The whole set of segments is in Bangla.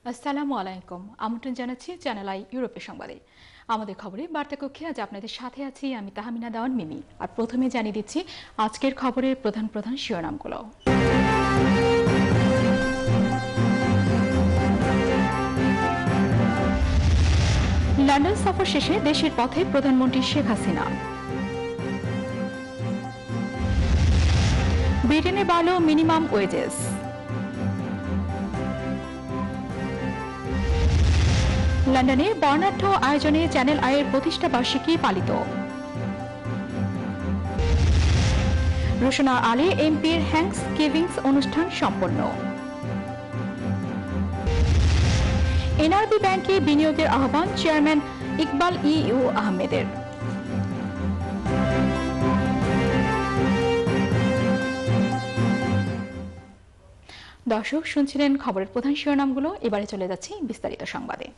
আসসালামু আলাইকুম। আমন্ত্রণ জানাচ্ছি চ্যানেল আই ইউরোপের সংবাদে। আমাদের খবরে বার্তা কক্ষে আজ আপনাদের সাথে আছি আমি তাহমিনা দেওয়ান মিমি। আর প্রথমে জানিয়ে দিচ্ছি আজকের খবরের প্রধান প্রধান শিরোনামগুলো। লন্ডন সফর শেষে দেশের পথে প্রধানমন্ত্রী শেখ হাসিনা। ব্রিটেনে বাড়ল মিনিমাম ওয়েজেস। লন্ডনে বর্ণাঢ্য আয়োজনে চ্যানেল আইয়ের প্রতিষ্ঠা বার্ষিকী পালিত। রোশনা আলী এমপির থ্যাঙ্কস গিভিংস অনুষ্ঠান সম্পন্ন। এনআরবি ব্যাংকে বিনিয়োগের আহ্বান চেয়ারম্যান ইকবাল ইউ আহমেদের। দর্শক শুনছিলেন খবরের প্রধান শিরোনামগুলো, এবারে চলে যাচ্ছি বিস্তারিত সংবাদে।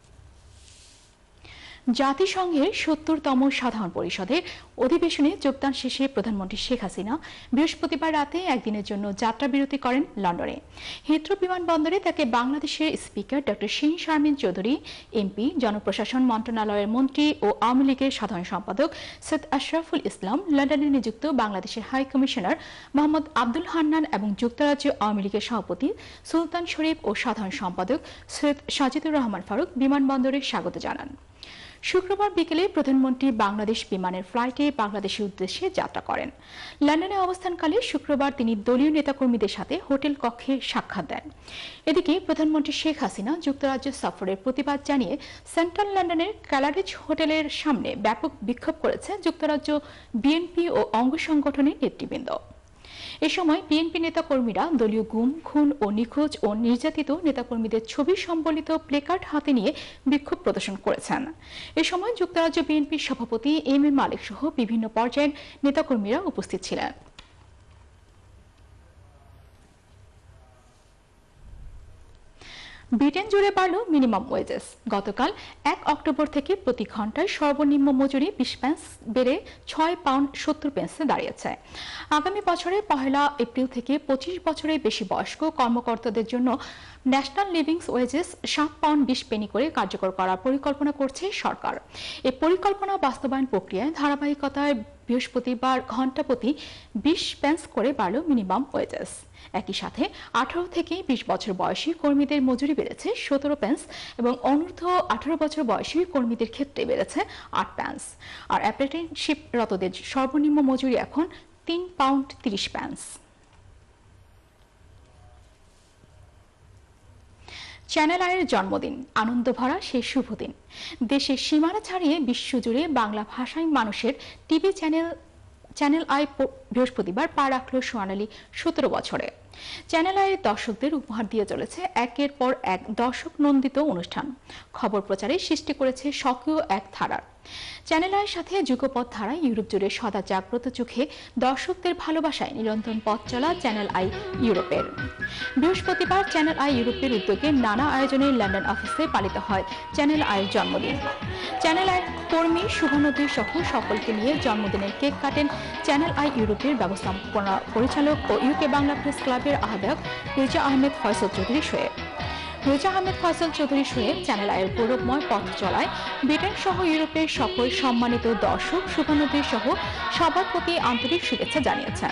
জাতিসংঘের ৭০তম সাধারণ পরিষদের অধিবেশনে যোগদান শেষে প্রধানমন্ত্রী শেখ হাসিনা বৃহস্পতিবার রাতে একদিনের জন্য যাত্রা বিরতি করেন লন্ডনে। হিথ্রো বিমানবন্দরে তাকে বাংলাদেশের speaker doctor Shirin Sharmin Chowdhury, MP, জনপ্রশাসন মন্ত্রণালয়ের মন্ত্রী ও আওয়ামী লীগের সাধারণ সম্পাদক সৈয়দ আশরাফুল ইসলাম, লন্ডনে নিযুক্ত বাংলাদেশের হাই কমিশনার মোহাম্মদ আব্দুল হান্নান এবং যুক্তরাজ্য আওয়ামী লীগের সভাপতি সুলতান শরীফ ও সাধারণ সম্পাদক সৈয়দ সাজিদুর রহমান ফারুক বিমানবন্দরে স্বাগত জানান। শুক্রবার বিকেলে প্রধানমন্ত্রী বাংলাদেশ বিমানের ফ্লাইটে বাংলাদেশের উদ্দেশ্যে যাত্রা করেন। লন্ডনে অবস্থানকালে শুক্রবার তিনি দলীয় নেতাকর্মীদের সাথে হোটেল কক্ষে সাক্ষাৎ দেন। এদিকে প্রধানমন্ত্রী শেখ হাসিনা যুক্তরাজ্য সফরের প্রতিবাদ জানিয়ে সেন্ট্রাল লন্ডনের ক্যালারিজ হোটেলের সামনে ব্যাপক বিক্ষোভ করেছে যুক্তরাজ্য বিএনপি ও অঙ্গ সংগঠনের নেতৃবৃন্দ। এ সময় বিএনপি নেতাকর্মীরা দলীয় গুম, খুন ও নিখোঁজ ও নির্যাতিত নেতাকর্মীদের ছবি সম্বলিত প্লেকার্ড হাতে নিয়ে বিক্ষোভ প্রদর্শন করেছেন। এ সময় যুক্তরাজ্য বিএনপির সভাপতি এম এ মালিক সহ বিভিন্ন পর্যায়ের নেতাকর্মীরা উপস্থিত ছিলেন। ব্রিটেন জুড়ে বাড়ল মিনিমাম ওয়েজেস। গতকাল ১ অক্টোবর থেকে প্রতি ঘন্টায় সর্বনিম্ন মজুরি ২০ পেন্স বেড়ে ৬ পাউন্ড ৭০ পেন্সে দাঁড়িয়েছে। আগামী বছরের ১ এপ্রিল থেকে ২৫ বছরের বেশি বয়স্ক কর্মকর্তাদের জন্য national living wages ৭ pound ২০ penny করে কার্যকর করার পরিকল্পনা করছে সরকার। এই পরিকল্পনা বাস্তবায়ন প্রক্রিয়ায় ধারাবাহিকতায় বৃহস্পতিবার ঘণ্টাপ্রতি ২০ পেন্স করে বাড়ল মিনিমাম ওয়েজেস। একই সাথে ১৮ থেকে ২০ বছর বয়সী কর্মীদের মজুরি বেড়েছে ১৭ পেন্স এবং অনূর্ধ্ব ১৮ বছর বয়সী কর্মীদের ক্ষেত্রে বেড়েছে ৮ পেন্স। আর অ্যাপ্রেন্টিসশিপরতদের সর্বনিম্ন মজুরি এখন ৩ পাউন্ড ৩০ পেন্স। চ্যানেল আইয়ের জন্মদিন, আনন্দভরা সেই শুভ দিন। দেশের সীমানা ছাড়িয়ে বিশ্বজুড়ে বাংলা ভাষায় মানুষের টিভি চ্যানেল আই বৃহস্পতিবার পা রাখল সোনালী ১৭ বছরে। চ্যানেল আইয়ের দর্শকদের উপহার দিয়ে চলেছে একের পর এক দর্শক নন্দিত অনুষ্ঠান। খবর প্রচারে সৃষ্টি করেছে স্বকীয় এক ধারার। চ্যানেল আইয়ের সাথে যুগপৎ ধারায় ইউরোপ জুড়ে সদা জাগ্রত চোখে দর্শকদের ভালোবাসায় নিরন্তর পথ চলা চ্যানেল আই ইউরোপের। বৃহস্পতিবার চ্যানেল আই ইউরোপের উদ্যোগে নানা আয়োজনে লন্ডন অফিসে পালিত হয় চ্যানেল আইয়ের জন্মদিন। চ্যানেল আইয়ের কর্মী শুভানদী সহ সকলকে নিয়ে জন্মদিনের কেক কাটেন চ্যানেল আই ইউরোপের ব্যবস্থাপনা পরিচালক ও ইউকে বাংলা প্রেস ক্লাবের আহ্বায়ক রেজা আহমেদ ফয়সল চৌধুরী শোয়েব। রেজা আহমেদ ফয়সল চৌধুরী শোয়েব চ্যানেল আইয়ের গৌরবময় পথ চলায় ব্রিটেন সহ ইউরোপের সকল সম্মানিত দর্শক শুভানদী সহ সবার প্রতি আন্তরিক শুভেচ্ছা জানিয়েছেন।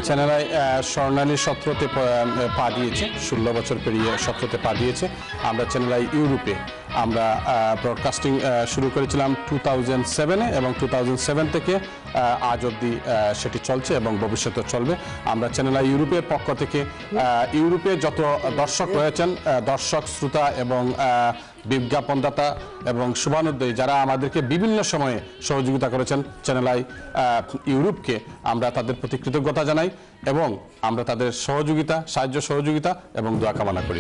চ্যানেল আই স্বর্ণালী 17তে পা দিয়েছে, 16 বছর পেরিয়ে 17তে পা দিয়েছে। আমরা চ্যানেল আই ইউরোপে আমরা ব্রডকাস্টিং শুরু করেছিলাম 2007-এ এবং 2007 থেকে আজ অবধি সেটি চলছে এবং ভবিষ্যতে চলবে। আমরা চ্যানেল আই ইউরোপের পক্ষ থেকে ইউরোপে যত দর্শক রয়েছেন, দর্শক, শ্রোতা এবং বিজ্ঞাপনদাতা এবং শুভানুদ্দয়ী যারা আমাদেরকে বিভিন্ন সময়ে সহযোগিতা করেছেন, চ্যানেল আই ইউরোপকে আমরা তাদের প্রতি কৃতজ্ঞতা জানাই এবং আমরা তাদের সহযোগিতা, সাহায্য সহযোগিতা এবং দোয়া কামনা করি।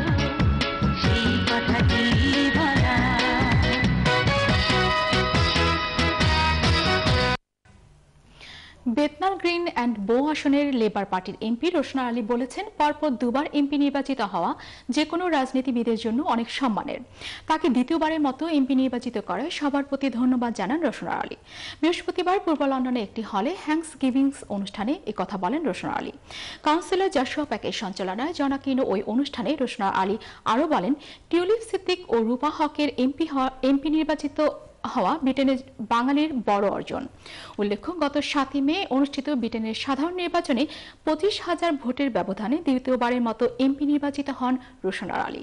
বেতনাল গ্রিন অ্যান্ড বো আসনের লেবার পার্টির এমপি রোশনা আলী বলেছেন, পরপর দুবার এমপি নির্বাচিত হওয়া যে কোনো রাজনীতিবিদের জন্য অনেক সম্মানের। তাকে দ্বিতীয়বারের মতো এমপি নির্বাচিত করায় সবার প্রতি ধন্যবাদ জানান রোশনা আলী। বৃহস্পতিবার পূর্ব লন্ডনে একটি হলে থ্যাঙ্কস গিভিংস অনুষ্ঠানে একথা বলেন রোশনা আলী। কাউন্সিলর জাসুয়া প্যাকের সঞ্চালনায় জনাকীর্ণ ওই অনুষ্ঠানে রোশনা আলী আরও বলেন, টিউলিপ সিদ্দিক ও রূপা হকের এমপি নির্বাচিত হওয়া ব্রিটেনের বাঙালির বড় অর্জন। উল্লেখ্য, গত 7 মে অনুষ্ঠিত ব্রিটেনের সাধারণ নির্বাচনে 25,000 ভোটের ব্যবধানে দ্বিতীয়বারের মতো এমপি নির্বাচিত হন রোশনা আলী।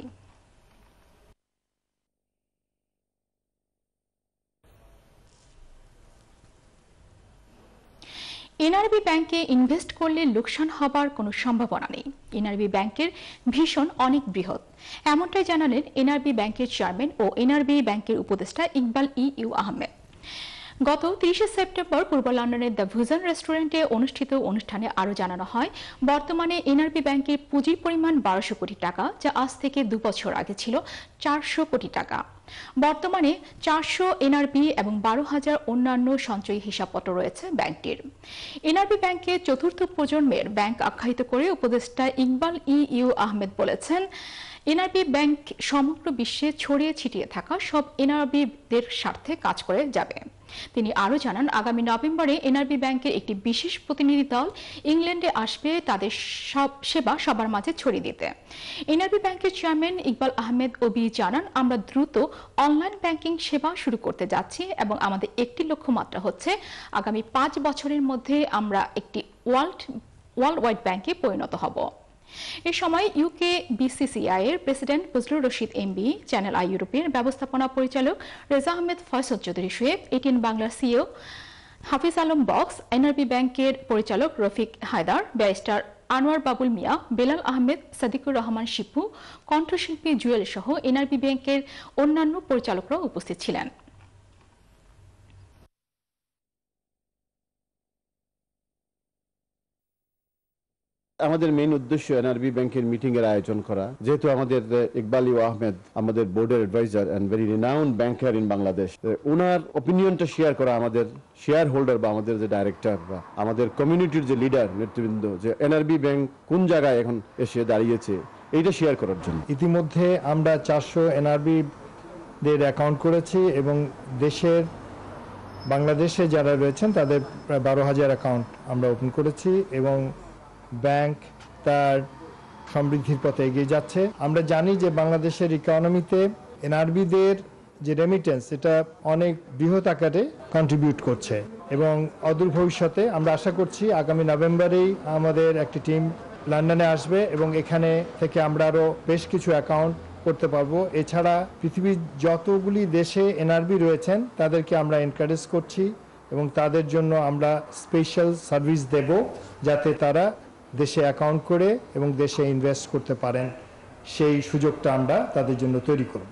এনআরবি ব্যাংকে ইনভেস্ট করলে লোকসান হবার কোনো সম্ভাবনা নেই। এনআরবি ব্যাংকের ভীষণ অনেক বৃহৎ, এমনটাই জানালেন এনআরবি ব্যাংকের চেয়ারম্যান ও এনআরবি ব্যাংকের উপদেষ্টা ইকবাল ইউ আহমেদ। গত 30 সেপ্টেম্বর পূর্ব লন্ডনের দ্য ভিশন রেস্টুরেন্টে অনুষ্ঠিত অনুষ্ঠানে আরও জানানো হয়, বর্তমানে এনআরবি ব্যাংকের পুঁজির পরিমাণ 1200 কোটি টাকা, যা আজ থেকে 2 বছর আগে ছিল 400 কোটি টাকা। বর্তমানে 400 এনআরবি এবং 12,000 অন্যান্য সঞ্চয়ী হিসাবপত্র রয়েছে ব্যাংকটির। এনআরবি ব্যাংকে চতুর্থ প্রজন্মের ব্যাংক আখ্যায়িত করে উপদেষ্টা ইকবাল ইউ আহমেদ বলেছেন, এনআরবি ব্যাংক সমগ্র বিশ্বে ছড়িয়ে ছিটিয়ে থাকা সব এনআরবিদের স্বার্থে কাজ করে যাবে। তিনি আরও জানান, আগামী নভেম্বরে এনআরবি ব্যাংকের একটি বিশেষ প্রতিনিধি দল ইংল্যান্ডে আসবে তাদের সেবা সবার মাঝে ছড়িয়ে দিতে। এনআরবি ব্যাংকের চেয়ারম্যান ইকবাল আহমেদ জানান, আমরা দ্রুত অনলাইন ব্যাংকিং সেবা শুরু করতে যাচ্ছি এবং আমাদের একটি লক্ষ্যমাত্রা হচ্ছে আগামী 5 বছরের মধ্যে আমরা একটি ওয়ার্ল্ড ওয়াইড ব্যাংকে পরিণত হব। এ সময় ইউকে বিসিসিআই এর president Fazlur Rashid MB, channel I ইউরোপের ব্যবস্থাপনা পরিচালক রেজা আহমেদ ফয়সল চৌধুরী শোয়েব, এটিএন বাংলার সিইও হাফিজ আলম বক্স, এনআরবি ব্যাংকের পরিচালক রফিক হায়দার, ব্যারিস্টার আনোয়ার বাবুল মিয়া, বেলাল আহমেদ, সাদিকুর রহমান শিপু, কণ্ঠশিল্পী জুয়েল সহ এনআরবি ব্যাংকের অন্যান্য পরিচালকরা উপস্থিত ছিলেন। আমাদের মেইন উদ্দেশ্য এনআরবি ব্যাংকের মিটিং এর আয়োজন করা, যেহেতু আমাদের ইকবাল আহমেদ আমাদের বোর্ডের adviser and very renowned banker in Bangladesh, ওনার অপিনিয়নটা শেয়ার করা আমাদের শেয়ার হোল্ডার বা আমাদের যে ডাইরেক্টর বা আমাদের কমিউনিটির যে লিডার নেতৃবৃন্দ, যে এনআরবি ব্যাংক কোন জায়গায় এখন এসে দাঁড়িয়েছে এইটা শেয়ার করার জন্য। ইতিমধ্যে আমরা 400 এনআরবি দের অ্যাকাউন্ট করেছি এবং বাংলাদেশে যারা রয়েছেন তাদের প্রায় 12,000 অ্যাকাউন্ট আমরা ওপেন করেছি এবং ব্যাংক তার সমৃদ্ধির পথে এগিয়ে যাচ্ছে। আমরা জানি যে বাংলাদেশের ইকোনমিতে এনআরবিদের যে রেমিটেন্স এটা অনেক বৃহৎ আকারে কন্ট্রিবিউট করছে এবং অদূর ভবিষ্যতে আমরা আশা করছি আগামী নভেম্বরেই আমাদের একটি টিম লন্ডনে আসবে এবং এখানে থেকে আমরা আরও বেশ কিছু অ্যাকাউন্ট করতে পারবো। এছাড়া পৃথিবীর যতগুলি দেশে এনআরবি রয়েছেন তাদেরকে আমরা এনকারেজ করছি এবং তাদের জন্য আমরা স্পেশাল সার্ভিস দেব যাতে তারা দেশে অ্যাকাউন্ট করে এবং দেশে ইনভেস্ট করতে পারেন, সেই সুযোগটা আমরা তাদের জন্য তৈরি করব।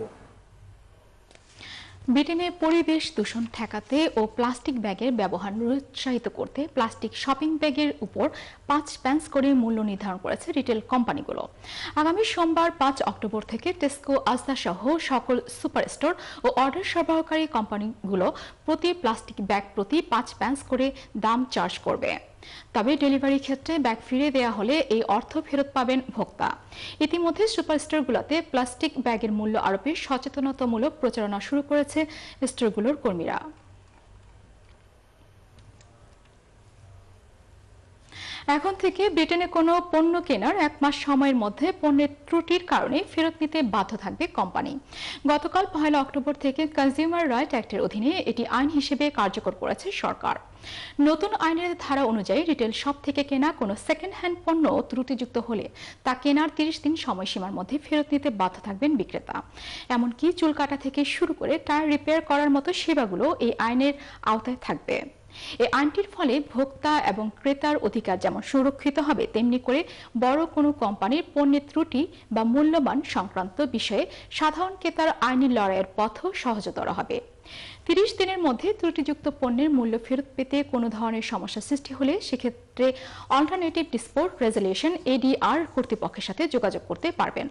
ব্রিটেনে পরিবেশ দূষণ ঠেকাতে ও প্লাস্টিক ব্যাগের ব্যবহার নিরুৎসাহিত করতে প্লাস্টিক শপিং ব্যাগের উপর 5 পেন্স করে মূল্য নির্ধারণ করেছে রিটেল কোম্পানিগুলো। আগামী সোমবার 5 অক্টোবর থেকে টেস্কো, আজদা সহ সকল সুপার স্টোর ও অর্ডার সরবরাহকারী কোম্পানিগুলো প্রতি প্লাস্টিক ব্যাগ প্রতি 5 পেন্স করে দাম চার্জ করবে। তবে ডেলিভারি ক্ষেত্রে ব্যাগ ফিরে দেয়া হলে এই অর্থ ফেরত পাবেন ভোক্তা। ইতিমধ্যে সুপারস্টোরগুলোতে প্লাস্টিক ব্যাগের মূল্য আরোপের সচেতনতামূলক প্রচারণা শুরু করেছে স্টোরগুলোর কর্মীরা। এখন থেকে ব্রিটেনে কোনো পণ্য কেনার 1 মাস সময়ের মধ্যে পণ্যের ত্রুটির কারণে ফেরত নিতে বাধ্য থাকবে কোম্পানি। গতকাল 1 অক্টোবর থেকে কনজিউমার রাইট অ্যাক্টের অধীনে এটি আইন হিসেবে কার্যকর করেছে সরকার। নতুন আইনের ধারা অনুযায়ী রিটেল শপ থেকে কেনা কোনো সেকেন্ড হ্যান্ড পণ্য ত্রুটিযুক্ত হলে তা কেনার 30 দিন সময়সীমার মধ্যে ফেরত নিতে বাধ্য থাকবেন বিক্রেতা। এমনকি চুল কাটা থেকে শুরু করে টায়ার রিপেয়ার করার মতো সেবাগুলো এই আইনের আওতায় থাকবে। এই আইনটির ফলে ভোক্তা এবং ক্রেতার অধিকার যেমন সুরক্ষিত হবে, তেমনি করে বড় কোনো কোম্পানির পণ্যের ত্রুটি বা মূল্যমান সংক্রান্ত বিষয়ে সাধারণ ক্রেতার আইনি লড়াইয়ের পথও সহজতর হবে। 30 দিনের মধ্যে ত্রুটিযুক্ত পণ্যের মূল্য ফেরত পেতে কোনো ধরনের সমস্যা সৃষ্টি হলে সেক্ষেত্রে অল্টারনেটিভ ডিসপুট রেজলিউশন ADR কর্তৃপক্ষের সাথে যোগাযোগ করতে পারবেন।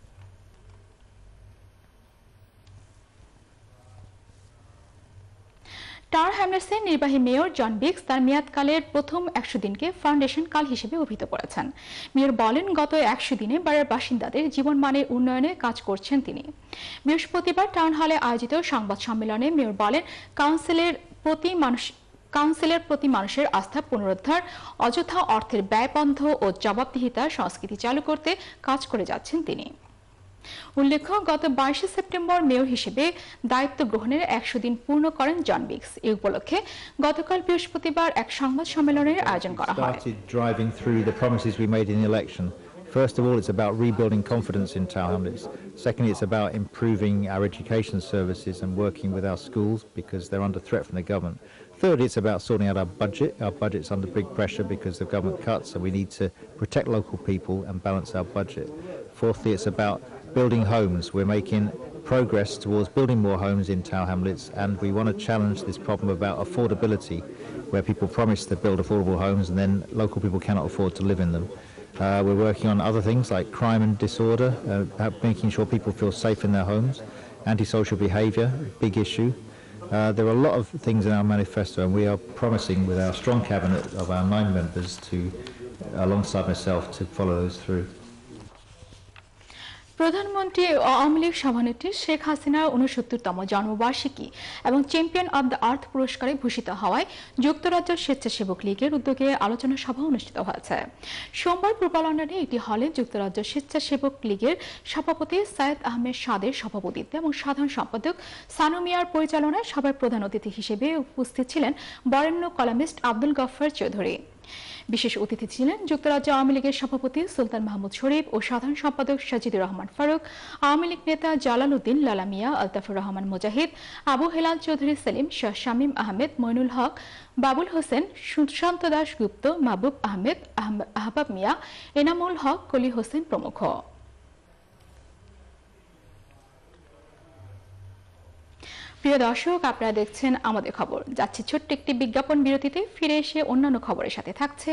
টাওয়ার হ্যামলেটসের নির্বাহী মেয়র জন বিক্স তার মেয়াদকালের প্রথম 100 দিনকে ফাউন্ডেশন কাল হিসেবে অভিহিত করেছেন। মেয়র বলেন, গত 100 দিনে বাড়ির বাসিন্দাদের জীবনমানের উন্নয়নে কাজ করছেন তিনি। বৃহস্পতিবার টাউন হলে আয়োজিত সংবাদ সম্মেলনে মেয়র বলেন, কাউন্সিলের প্রতি মানুষের আস্থা পুনরুদ্ধার, অযথা অর্থের ব্যয় বন্ধ ও জবাবদিহিতার সংস্কৃতি চালু করতে কাজ করে যাচ্ছেন তিনি। উল্লেখ্য, গত 22 সেপ্টেম্বর মেয়র হিসেবে দায়িত্ব গ্রহণের 100 দিন পূর্ণ করেন জন বিক্স। এই উপলক্ষে গতকাল বৃহস্পতিবার এক সংবাদ সম্মেলনের আয়োজন করা হয়। First of all, it's about rebuilding confidence in Tower Hamlets. Secondly, it's about improving our education services and working with our schools because they're under threat from the government. Thirdly, it's about sorting out our budget. Our budget's under big pressure because of government cuts, so we need to protect local people and balance our budget. Fourthly, it's about building homes. We're making progress towards building more homes in Tower Hamlets, and we want to challenge this problem about affordability, where people promise to build affordable homes and then local people cannot afford to live in them. We're working on other things like crime and disorder, making sure people feel safe in their homes, antisocial behaviour, big issue. There are a lot of things in our manifesto, and we are promising with our strong cabinet of our 9 members to, alongside myself, to follow those through. প্রধানমন্ত্রী আওয়ামী লীগ সভানেত্রী শেখ হাসিনার 69তম জন্মবার্ষিকী এবং চ্যাম্পিয়ন অব দ্য আর্থ পুরস্কারে ভূষিত হওয়ায় যুক্তরাজ্য স্বেচ্ছাসেবক লীগের উদ্যোগে আলোচনা সভা অনুষ্ঠিত হয়েছে। সোমবার পূর্ব লন্ডনে একটি হলে যুক্তরাজ্য স্বেচ্ছাসেবক লীগের সভাপতি সাইদ আহমেদ সাদের সভাপতিত্বে এবং সাধারণ সম্পাদক সানু মিয়ার পরিচালনায় সভায় প্রধান অতিথি হিসেবে উপস্থিত ছিলেন বরেণ্য কলামিস্ট আব্দুল গফফার চৌধুরী। বিশেষ অতিথি ছিলেন যুক্তরাজ্য আওয়ামী লীগের সভাপতি সুলতান মাহমুদ শরীফ ও সাধারণ সম্পাদক সাজিদুর রহমান ফারুক, আওয়ামী লীগ নেতা জালাল উদ্দিন লালা মিয়া, আলতাফুর রহমান মুজাহিদ, আবু হেলাল চৌধুরী সেলিম, শাহ শামীম আহমেদ, মইনুল হক, বাবুল হোসেন, সুশান্ত দাস গুপ্ত, মাহবুব আহমেদ, আহবাব মিয়া, এনামুল হক, কলি হোসেন প্রমুখ। প্রিয় দর্শক, আপনারা দেখছেন আমাদের খবর। যাচ্ছে ছোট্ট একটি বিজ্ঞাপন বিরতিতে, ফিরে এসে অন্যান্য খবরের সাথে থাকছে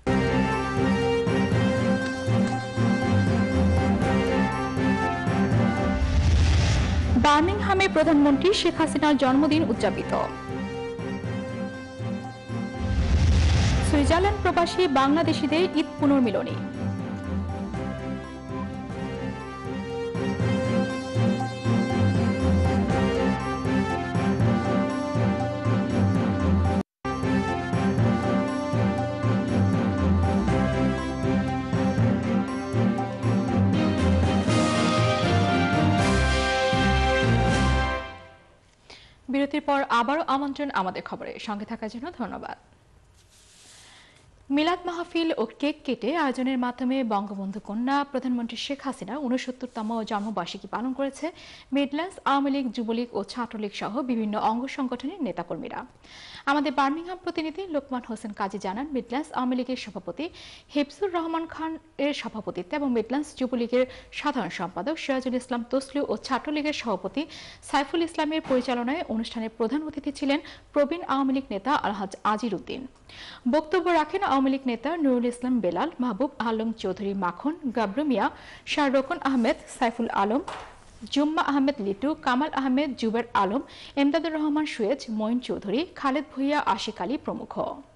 বার্মিংহামে প্রধানমন্ত্রী শেখ হাসিনার জন্মদিন উদযাপিত, সুইজারল্যান্ড প্রবাসী বাংলাদেশিদের ঈদ পুনর্মিলনী, বিরতির পর আবারও আমন্ত্রণ আমাদের খবরে সঙ্গে থাকার জন্য ধন্যবাদ। মিলাদ মাহফিল ও কেক কেটে আয়োজনের মাধ্যমে বঙ্গবন্ধু কন্যা প্রধানমন্ত্রী শেখ হাসিনার 69তম জন্মবার্ষিকী পালন করেছে মিডল্যান্ডস আওয়ামী লীগ, যুবলীগ ও ছাত্রলীগ সহ বিভিন্ন অঙ্গ সংগঠনের নেতাকর্মীরা। আমাদের বার্মিংহাম প্রতিনিধি লোকমান হোসেন কাজী জানান, মিডল্যান্ডস আওয়ামী লীগের সভাপতি হিফজুর রহমান খান এর সভাপতিত্বে এবং মিডল্যান্ডস যুবলীগের সাধারণ সম্পাদক সিরাজুল ইসলাম তসলিউ ও ছাত্রলীগের সভাপতি সাইফুল ইসলামের পরিচালনায় অনুষ্ঠানের প্রধান অতিথি ছিলেন প্রবীণ আওয়ামী লীগ নেতা আলহাজ আজির উদ্দিন। বক্তব্য রাখেন আওয়ামী লীগ নেতা নুরুল ইসলাম বেলাল, মাহবুব আলম চৌধুরী মাখন, গাবরু মিয়া, শাহ রোকন আহমেদ, সাইফুল আলম, জুম্মা আহমেদ লিটু, কামাল আহমেদ, জুবের আলম, এমদাদুর রহমান সুয়েজ, মঈন চৌধুরী, খালেদ ভুইয়া, আশিক আলী প্রমুখ।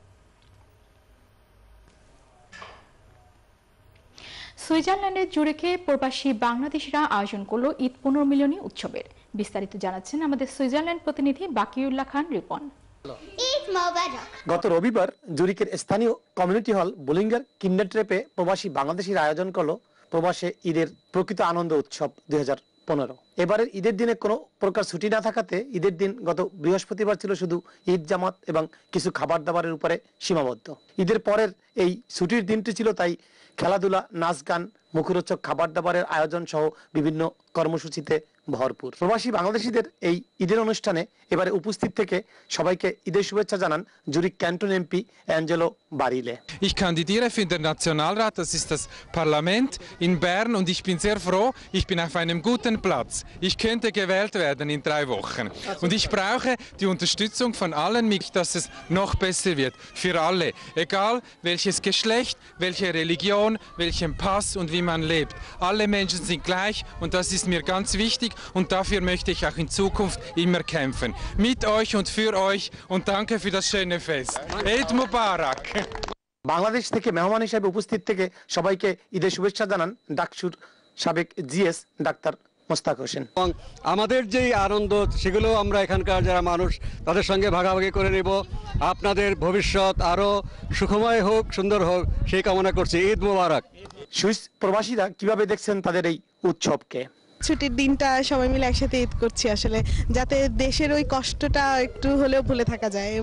সুইজারল্যান্ডের জুরিখে প্রবাসী বাংলাদেশিরা আয়োজন করল ঈদ পুনর্মিলনী উৎসবের। বিস্তারিত জানাচ্ছেন আমাদের সুইজারল্যান্ড প্রতিনিধি বাকিউল্লাহ খান রিপন। ঈদ মোবারক। গত রবিবার জুরিকের স্থানীয় কমিউনিটি হল বুলিঙ্গার কিন্ডার ট্রেপে প্রবাসী বাংলাদেশির আয়োজন করলো প্রবাসে ঈদের প্রকৃত আনন্দ উৎসব 2015। এবারের ঈদের দিনে কোনো প্রকার ছুটি না থাকাতে ঈদের দিন গত বৃহস্পতিবার ছিল শুধু ঈদ জামাত এবং কিছু খাবার দাবারের উপরে সীমাবদ্ধ। ঈদের পরের এই ছুটির দিনটি ছিল তাই খেলাধুলা, নাচ গান, মুখরোচক খাবার দাবারের আয়োজন সহ বিভিন্ন কর্মসূচিতে ভরপুর। প্রবাসী বাংলাদেশিদের এই ঈদের অনুষ্ঠানে এবারে উপস্থিত থেকে সবাইকে ঈদের শুভেচ্ছা জানান Zurich canton MP Angelo Barile. Ich kandidiere für den Nationalrat, das ist das Parlament in Bern und ich bin sehr froh, ich bin auf einem guten Platz. Ich könnte gewählt werden in 3 Wochen. Und ich brauche die Unterstützung von allen, dass es noch besser wird. Für alle, egal welches Geschlecht, welche Religion, welchen Pass und wie man lebt. Alle Menschen sind gleich und das ist mir ganz wichtig und dafür möchte ich auch in Zukunft immer kämpfen. Mit euch und für euch und danke für das schöne Fest. Eid Mubarak! Bangladesh থেকে মেহমান হিসেবে উপস্থিত থেকে সবাইকে ঈদের শুভেচ্ছা জানান ডাকসুর সাবেক জিএস ডাক্তার মোস্তাক হোসেন। এবং আমাদের যেই আনন্দ সেগুলো আমরা এখানকার যারা মানুষ তাদের সঙ্গে ভাগাভাগি করে নেব। আপনাদের ভবিষ্যৎ আরো সুখময় হোক, সুন্দর হোক সেই কামনা করছি। ঈদ মোবারক। সুইস প্রবাসীরা কিভাবে দেখছেন তাদের এই উৎসবকে? ছুটির দিনটা সবাই মিলে একসাথে ঈদ করছি আসলে, যাতে দেশের ওই কষ্টটা একটু হলেও ভুলে থাকা যায়।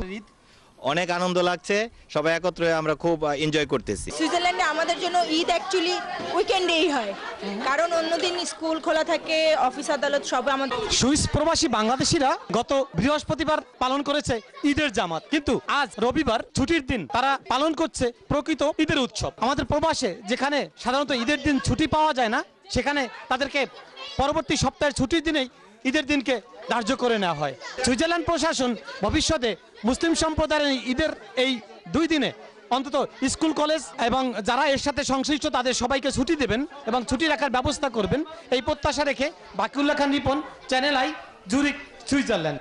অনেক আনন্দ লাগছে, সবাই একত্রে আমরা খুব এনজয় করতেছি। সুইজারল্যান্ডে আমাদের জন্য ঈদ অ্যাকচুয়ালি উইকেন্ডেই হয়, কারণ অন্যদিন স্কুল খোলা থাকে, অফিস আদালত সব। আমাদের সুইস প্রবাসী বাংলাদেশিরা গত বৃহস্পতিবার পালন করেছে ঈদের জামাত, কিন্তু আজ রবিবার ছুটির দিন তারা পালন করছে প্রকৃত ঈদের উৎসব। আমাদের প্রবাসে যেখানে সাধারণত ঈদের দিন ছুটি পাওয়া যায় না, সেখানে তাদেরকে পরবর্তী সপ্তাহের ছুটির দিনেই ঈদের দিনকে ধার্য করে নেওয়া হয়। সুইজারল্যান্ড প্রশাসন ভবিষ্যতে মুসলিম সম্প্রদায়ের ঈদের এই 2 দিনে অন্তত স্কুল, কলেজ এবং যারা এর সাথে সংশ্লিষ্ট তাদের সবাইকে ছুটি দেবেন এবং ছুটি রাখার ব্যবস্থা করবেন, এই প্রত্যাশা রেখে বাকিউল্লাহ খান রিপন, চ্যানেল আই, জুরিক, সুইজারল্যান্ড।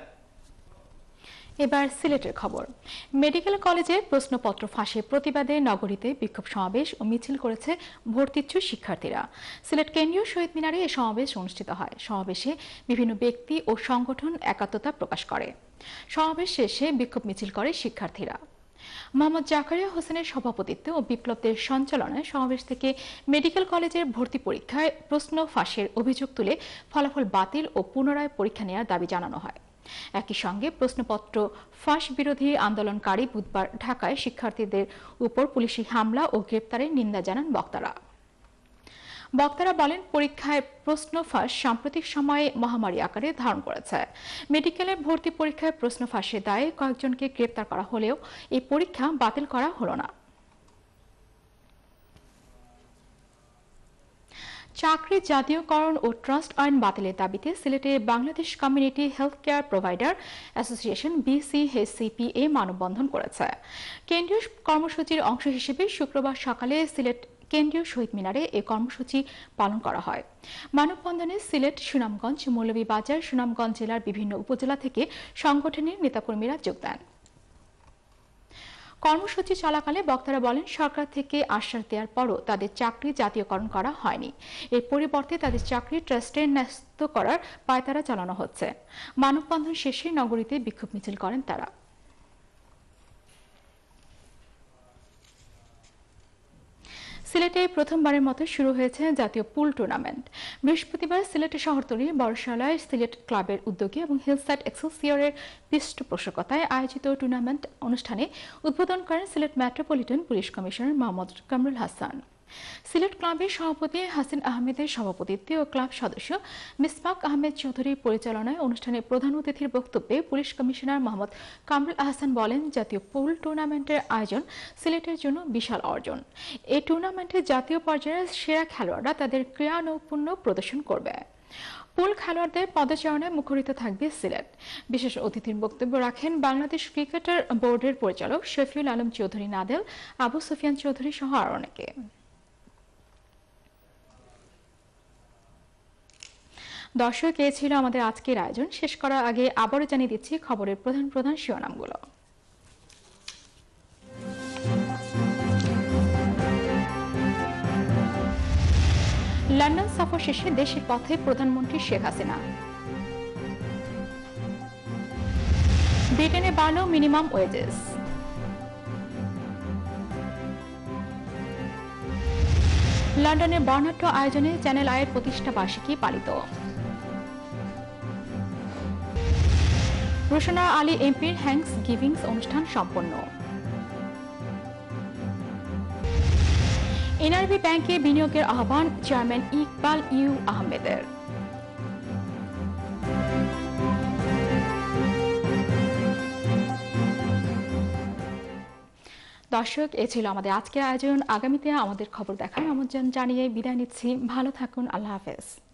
এবার সিলেটের খবর। মেডিকেল কলেজের প্রশ্নপত্র ফাঁসের প্রতিবাদে নগরীতে বিক্ষোভ সমাবেশ ও মিছিল করেছে ভর্তিচ্ছু শিক্ষার্থীরা। সিলেট কেন্দ্রীয় শহীদ মিনারে এই সমাবেশ অনুষ্ঠিত হয়। সমাবেশে বিভিন্ন ব্যক্তি ও সংগঠন একাত্মতা প্রকাশ করে। সমাবেশ শেষে বিক্ষোভ মিছিল করে শিক্ষার্থীরা। মোহাম্মদ জাকারিয়া হোসেনের সভাপতিত্বে ও বিপ্লবদের সঞ্চালনায় সমাবেশ থেকে মেডিকেল কলেজের ভর্তি পরীক্ষায় প্রশ্ন ফাঁসের অভিযোগ তুলে ফলাফল বাতিল ও পুনরায় পরীক্ষা নেওয়ার দাবি জানানো হয়। একই সঙ্গে প্রশ্নপত্র ফাঁস বিরোধী আন্দোলনকারী বুধবার ঢাকায় শিক্ষার্থীদের উপর পুলিশি হামলা ও গ্রেপ্তারের নিন্দা জানান বক্তারা। বক্তারা বলেন, পরীক্ষায় প্রশ্ন ফাঁস সাম্প্রতিক সময়ে মহামারী আকারে ধারণ করেছে। মেডিকেলের ভর্তি পরীক্ষায় প্রশ্ন ফাঁসের দায়ে কয়েকজনকে গ্রেপ্তার করা হলেও এই পরীক্ষা বাতিল করা হলো না। চাকরি জাতীয়করণ ও ট্রাস্ট আইন বাতিলের দাবিতে সিলেটে Bangladesh community health care provider association BCHCPA মানববন্ধন করেছে। কেন্দ্রীয় কর্মসূচির অংশ হিসেবে শুক্রবার সকালে সিলেট কেন্দ্রীয় শহীদ মিনারে এই কর্মসূচি পালন করা হয়। মানববন্ধনে সিলেট, সুনামগঞ্জ, মৌলভীবাজার, সুনামগঞ্জ জেলার বিভিন্ন উপজেলা থেকে সংগঠনের নেতাকর্মীরা যোগ দেন। কর্মসূচি চলাকালে বক্তারা বলেন, সরকার থেকে আশ্বাস দেওয়ার পরও তাদের চাকরি জাতীয়করণ করা হয়নি। এর পরিবর্তে তাদের চাকরি ট্রাস্টে ন্যস্ত করার পায়তারা চালানো হচ্ছে। মানববন্ধন শেষে নগরীতে বিক্ষোভ মিছিল করেন তারা। সিলেটে প্রথমবারের মতো শুরু হয়েছে জাতীয় পুল টুর্নামেন্ট। বৃহস্পতিবার সিলেটের শহরতলির বড়শালায় সিলেট ক্লাবের উদ্যোগে এবং হিলসাইড এক্সেলসিয়রের পৃষ্ঠপোষকতায় আয়োজিত টুর্নামেন্ট অনুষ্ঠানে উদ্বোধন করেন Sylhet metropolitan police commissioner Mohammad Kamrul Hasan. Sylhet ক্লাবের সভাপতি হাসিন আহমেদের সভাপতিত্বে ও ক্লাব সদস্য মিসবাক আহমেদ চৌধুরীর পরিচালনায় অনুষ্ঠানে প্রধান অতিথির বক্তব্যে পুলিশ কমিশনার মোহাম্মদ কামরুল আহসান বলেন, জাতীয় পুল টুর্নামেন্টের আয়োজন সিলেটের জন্য বিশাল অর্জন। এই টুর্নামেন্টে জাতীয় পর্যায়ের সেরা খেলোয়াড়রা তাদের ক্রীড়া নৈপুণ্য প্রদর্শন করবে। পুল খেলোয়াড়দের পদচারণায় মুখরিত থাকবে সিলেট। বিশেষ অতিথির বক্তব্য রাখেন বাংলাদেশ ক্রিকেটার বোর্ডের পরিচালক শফিউল আলম চৌধুরী নাদেল, আবু সুফিয়ান চৌধুরী সহ আরো অনেকে। দর্শক, এ ছিল আমাদের আজকের আয়োজন। শেষ করার আগে আবারও জানিয়ে দিচ্ছি খবরের প্রধান প্রধান শিরোনামগুলো। লন্ডন সফর শেষে দেশের পথে প্রধানমন্ত্রী শেখ হাসিনা। ব্রিটেনে বাড়ল মিনিমাম ওয়েজেস। লন্ডনের বর্ণাঢ্য আয়োজনে চ্যানেল আইয়ের প্রতিষ্ঠা বার্ষিকী পালিত। রোশনা আলী এমপির থ্যাঙ্কস গিভিংস অনুষ্ঠান সম্পন্ন। এনআরবি ব্যাংকে বিনিয়োগের আহ্বান চেয়ারম্যান ইকবাল ইউ আহমেদের। দর্শক, এ ছিল আমাদের আজকের আয়োজন। আগামীতে আমাদের খবর দেখার আমন্ত্রণ জানিয়ে বিদায় নিচ্ছি। ভালো থাকুন। আল্লাহ হাফেজ।